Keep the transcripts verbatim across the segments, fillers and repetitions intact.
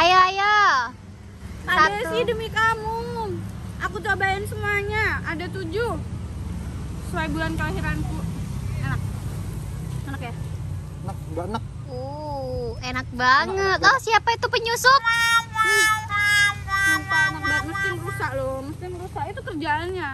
Ayo, ayo. Ada Satu. sih demi kamu. Aku cobain semuanya. Ada tujuh. Sesuai bulan kelahiranku. Enak. Enak ya? Enak, enggak enak. Uh, enak banget. Oh, siapa itu penyusup? Sumpah enak banget. Mesin rusak loh. Mesin rusak itu kerjaannya.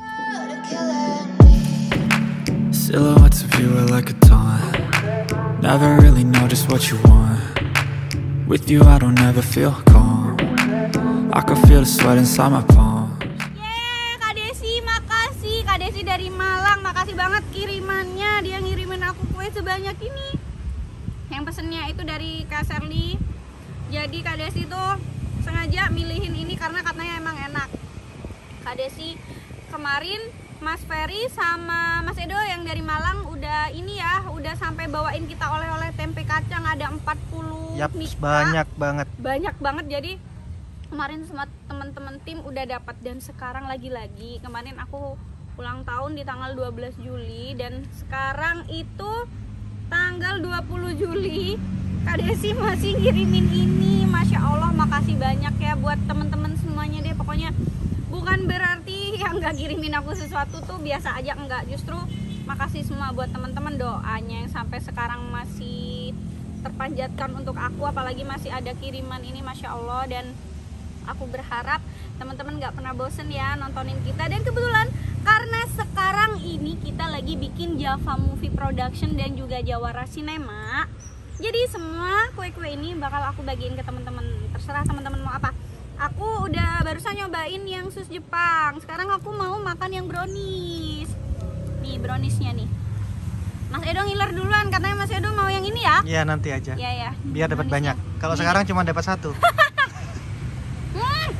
Silhouettes of you are like a taunt. Never really know just what you want. With you I don't ever feel calm. I can feel the sweat inside my palms. Yeay, Kak Desi, makasih. Kak Desi dari Malang, makasih banget kirimannya. Dia ngirimin aku kue sebanyak ini. Yang pesennya itu dari Kak Serly. Jadi Kak Desi tuh sengaja milihin ini karena katanya emang enak. Kak Desi kemarin Mas Ferry sama Mas Edo yang dari Malang udah ini ya, udah sampai bawain kita oleh-oleh tempe kacang ada empat puluh Yap, mika. banyak banget. Banyak banget, jadi kemarin semua teman-teman tim udah dapat dan sekarang lagi-lagi kemarin aku ulang tahun di tanggal dua belas Juli dan sekarang itu tanggal dua puluh Juli. Kak Desi masih ngirimin ini. Masya Allah, makasih banyak ya buat teman-teman semuanya deh. Pokoknya bukan berarti yang nggak kirimin aku sesuatu tuh biasa aja, enggak. Justru makasih semua buat teman-teman doanya yang sampai sekarang masih terpanjatkan untuk aku, apalagi masih ada kiriman ini, Masya Allah. Dan aku berharap teman-teman nggak pernah bosen ya nontonin kita. Dan kebetulan karena sekarang ini kita lagi bikin Java Movie Production dan juga Jawara Cinema, jadi semua kue-kue ini bakal aku bagiin ke teman-teman. Terserah teman-teman mau apa. Aku udah barusan nyobain yang sus Jepang. Sekarang aku mau makan yang brownies. Nih browniesnya nih. Mas Edo ngiler duluan, katanya Mas Edo mau yang ini ya? Iya, nanti aja. Iya ya. Biar dapat banyak. Kalau Nih. sekarang cuma dapat satu. Hmm.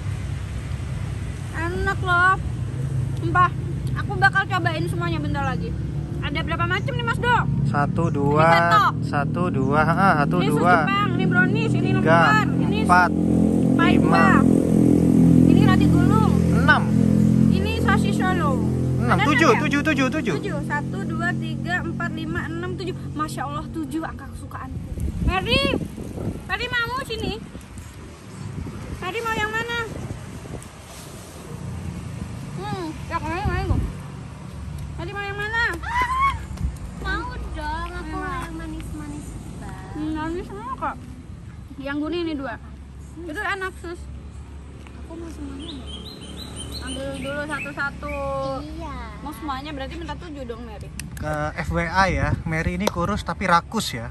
Enak loh. Sumpah, aku bakal cobain semuanya bentar lagi. Ada berapa macam nih Mas Do? Satu, dua, Ini sendok. satu, dua, ah, satu, Ini sus dua, Jepang, ini brownies, ini tiga, lembar, ini empat, paima, ini roti gulung, enam, ini sosis Solo. enam, Ada tujuh, enam ya? tujuh, tujuh, tujuh. Tujuh, satu, dua, tiga, empat, lima, enam, tujuh. Masya Allah, tujuh angka kesukaanku. Mary, Mary mau sini. Mary mau yang mana? Hmm, yang mana mana tuh? Mary mau yang mana? Mau dong, aku Enak. yang manis-manis banget. Hmm, manis semua kok. Yang kuning ini dua. Itu enak sus. Aku mau semuanya. Ambil dulu satu-satu. Iya. Mau semuanya berarti minta tujuh dong Mary. Ke F Y I ya, Mary ini kurus tapi rakus ya.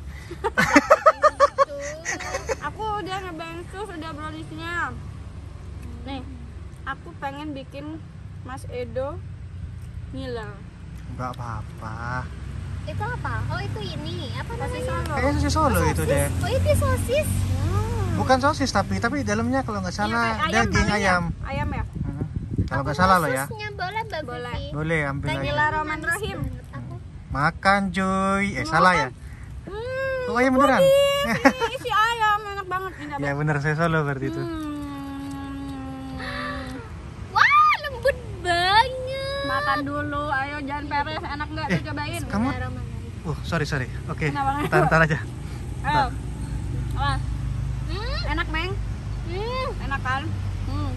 Aku udah ngebayang sus, udah browniesnya. Nih, aku pengen bikin Mas Edo ngiler. Enggak apa-apa. Itu apa? Oh, itu ini. Apa Sosis namanya? Solo. Kayaknya sosis Solo itu deh. Oh, itu sosis. Bukan sosis tapi tapi dalamnya kalau nggak Iya, salah kayak daging paling ya? ayam. Ayam ya? Hmm. Kalau Aku nggak salah mau loh ya. susnya boleh, Mbak Boleh. Vivi? Boleh ambil aja. Bismillahirrahmanirrahim. Aku Makan cuy. Eh salah ya? Hmm, Oh ayam beneran? ini isi ayam enak banget. Ini Ya bener saya Solo berarti itu. Hmm. wah, lembut banget. Makan dulu, ayo jangan peres. Enak nggak tuh Eh, cobain? kamu- Bismillahirrahmanirrahim. Uh sorry sorry. Oke. Kenapa? Ntar ntar aja. Ayo. Awas. Hmm, Enak Meng? hmm. Enak kan? Hmm.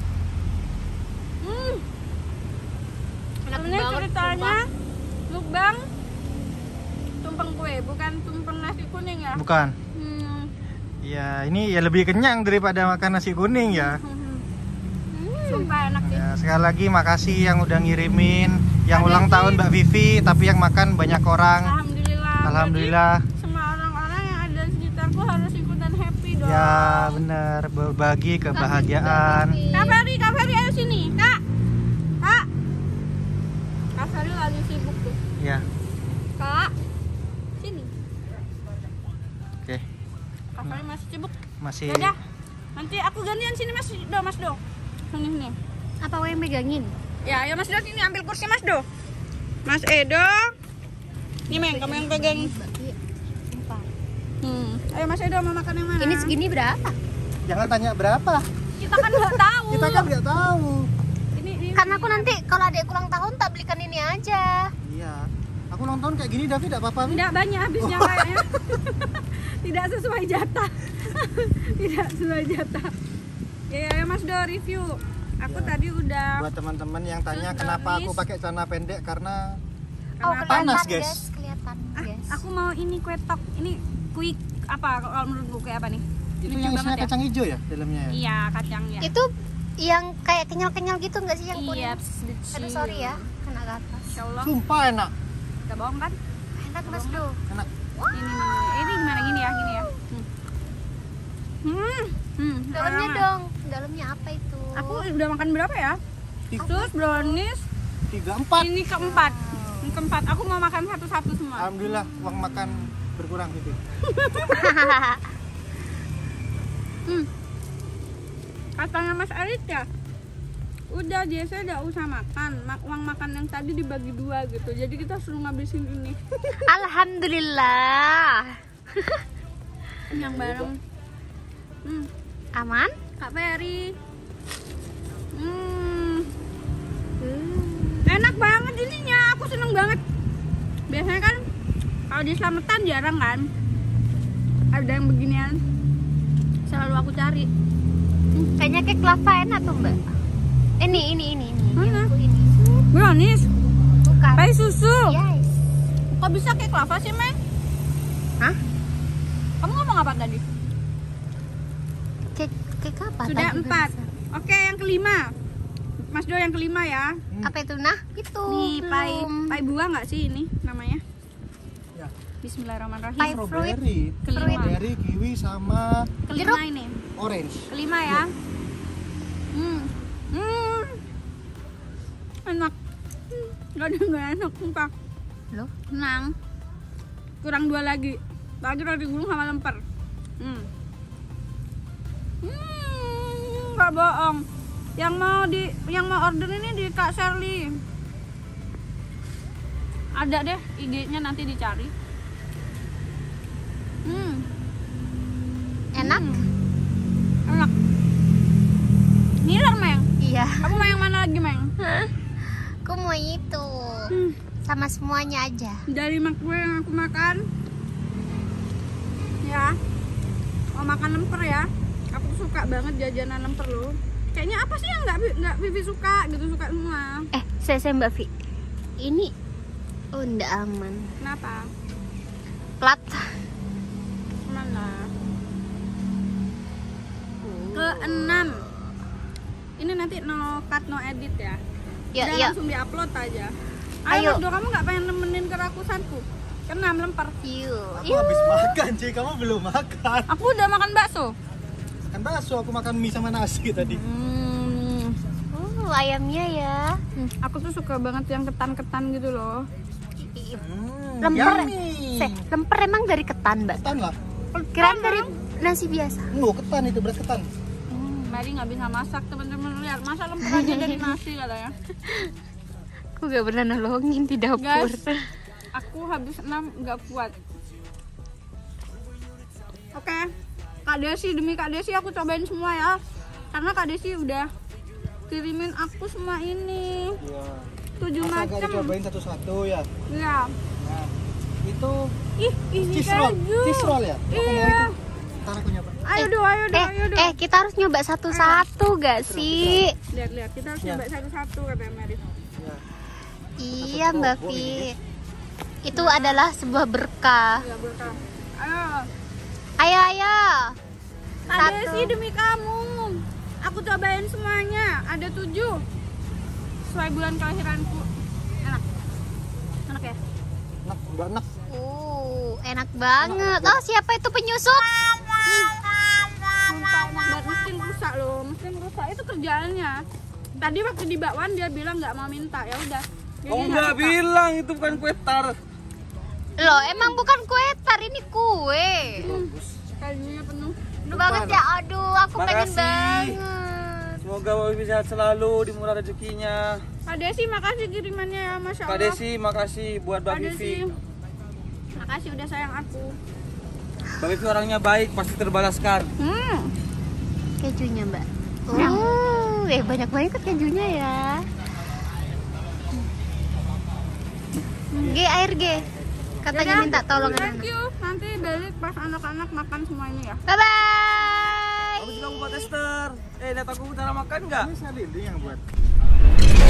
Hmm. Enak Ini banget, ceritanya mukbang tumpeng kue, bukan tumpeng nasi kuning ya? Bukan. Hmm. Ya ini ya lebih kenyang daripada makan nasi kuning ya. Sumpah enak sih. Ya, sekali lagi makasih yang udah ngirimin, yang Ada ulang sih. tahun Mbak Vivi, tapi yang makan banyak orang. Alhamdulillah. Alhamdulillah. Berarti semua orang-orang yang ada di sekitarku harus ikutan happy dong. Ya bener, berbagi kebahagiaan. Kak Ferry, Kak Ferry ayo sini, Kak. Kak. Kak Ferry lagi sibuk tuh. Ya, Kak. Sini. oke. Kak Ferry masih sibuk. Masih. Dadah. Nanti aku gantian sini Mas Do, Mas Do. Sini sini. Apa yang megangin? Ya, ayo Mas Do sini ambil kursi Mas Do. Mas Edo. Nih Meng, kamu yang pegang. Hmm. Ayo Mas Edo mau makan yang mana? Ini segini berapa? Jangan tanya berapa. Kita kan nggak tahu. Kita kan nggak tahu. Ini, ini. Karena aku nanti kalau adek ulang tahun tak belikan ini aja. Iya. Aku nonton kayak gini Davi tidak apa-apa. Mi? Tidak banyak habisnya kayaknya. Tidak sesuai jatah. Tidak sesuai jatah. Ya, ya Mas Do review. Aku Ya. tadi udah Buat teman-teman yang tanya Terus kenapa aku brownies. pakai celana pendek karena Oh, Kenapa? kelihatan Panas, guys. guys. Kelihatan Ah, guys. aku mau ini kue tok. Ini quick apa kalau menurutku kayak apa nih? itu Lucu yang isinya banget ya? kacang hijau ya dalamnya ya. Iya, kacangnya. Itu yang kayak kenyal-kenyal gitu nggak sih yang kuning? Iya, Aduh sorry ya, kena ke atas. Insyaallah. Sumpah enak. Gak bohong kan? Enak Mas Do. Enak. Ini, ini, ini, ini gimana gini ya, gini ya. Hmm. Hmm. hmm. Dalamnya Orang- dong. Dalamnya apa itu? Aku udah makan berapa ya? Terus brownies. Tiga empat. Ini keempat. Ini keempat. Aku mau makan satu-satu semua. Alhamdulillah uang makan berkurang gitu. Hmm. Katanya Mas Arit ya, udah biasa udah usah makan. Ma- uang makan yang tadi dibagi dua gitu. Jadi kita suruh ngabisin ini. Alhamdulillah. Yang bareng. Hmm. Aman? Kak Ferry. Hmm. Enak banget ininya. Aku seneng banget. Biasanya kan kalau di Slametan jarang kan ada yang beginian. Selalu aku cari. Kayaknya kek lava enak tuh Mbak. Ini ini ini ini. Mana? Yang aku ini. Brownies. Bukan. Pai susu. Yes. Kok bisa kayak lava sih, Meng? Hah? Kamu ngomong apa tadi? Kek kek apa? Sudah tadi empat. barusan? Oke, yang kelima. Mas Do yang kelima ya. Apa itu nah? Itu. Nih, pai belum. pai buah nggak sih ini namanya? Ya. Bismillahirrahmanirrahim. Pai fruit. Strawberry, Kelima. strawberry, kiwi sama Kelima ini. orange. Kelima ya. Hmm. Hmm. Enak. Hmm. Gak ada nggak enak sumpah. Loh? Tenang. Kurang dua lagi. Lagi roti gulung sama lemper. Hmm. Hmm, nggak bohong. Yang mau di yang mau order ini di Kak Sherly. Ada deh I G-nya nanti dicari. Hmm, Enak? enak. Ngiler, Meng. Iya. Kamu mau yang mana lagi, Meng? Aku mau itu. Hmm. Sama semuanya aja. Dari makbul yang aku makan ya, mau makan lemper ya. Aku suka banget jajanan lemper loh. Kayaknya apa sih yang nggak nggak Vivi suka gitu, suka semua. Eh, saya, saya Mbak Vi. Ini oh ndak aman. Kenapa? Plat. Mana? Keenam. Ini nanti no cut no edit ya. Ya, Udah ya. langsung diupload aja. Ayo. Ayo, Mas Do, kamu nggak pengen nemenin kerakusanku? Keenam lemper. Yuk. Aku habis makan, Ci. Kamu belum makan. Aku udah makan bakso. Kan bakso, aku makan mie sama nasi tadi. Hmm. Oh, ayamnya ya. Aku tuh suka banget yang ketan-ketan gitu loh. Hmm, Lemper. yummy. Se, lemper emang dari ketan, Mbak. Ketan lah. Kirain dari nasi biasa. Oh, ketan itu beras ketan. Mary nggak bisa masak, teman-teman lihat masa lemper aja dari nasi katanya. Aku gak pernah nolongin di dapur. Guys, aku habis enam nggak kuat. Oke, Kak Desi, demi Kak Desi aku cobain semua ya, karena Kak Desi udah kirimin aku semua ini Iya. tujuh Masa gak macam. dicobain satu-satu ya? Iya. Nah, itu Ih, ini cheese roll. keju. Cheese roll ya? Aku mau Iya. itu. Ntar aku nyoba. Ayo dong, ayo dong, ayo Eh, dong. eh kita harus nyoba satu-satu gak sih? Lihat-lihat, kita harus Ya. coba satu-satu katanya Mary. Ya. Iya Mbak Vi. Itu adalah sebuah berkah. Iya, berkah. Ayo. Ayo ayo. Kak Satu. Desi, demi kamu aku cobain semuanya, ada tujuh sesuai bulan kelahiranku. Enak, enak ya. Enak, enggak enak. Uh, enak banget. Oh, siapa itu penyusup? Sumpah enak banget, mesin rusak loh, mesin rusak itu kerjaannya. Tadi waktu di bakwan dia bilang nggak mau minta, ya udah. Jadi Oh nggak enggak suka. bilang itu bukan kue tar. Loh, emang bukan kue tar, ini kue. Kayunya penuh. Aduh banget ya. Aduh, aku pengen Makasih. banget. Semoga Bapak Ibu sehat selalu, dimurah rezekinya. Kak Desi, makasih kirimannya ya, masya Kak Allah. Desi, makasih buat Mbak Kak Desi, Vivi. makasih udah sayang aku. Mbak Vivi orangnya baik, pasti terbalaskan. Hmm. Kejunya, Mbak. Uh, eh banyak banget kejunya ya. G air G. Katanya Yaudah, minta tolong Thank anak. you. Nanti balik pas anak-anak makan semua ini ya. Bye bye. datang ke utara makan nggak? Ini Salili yang buat.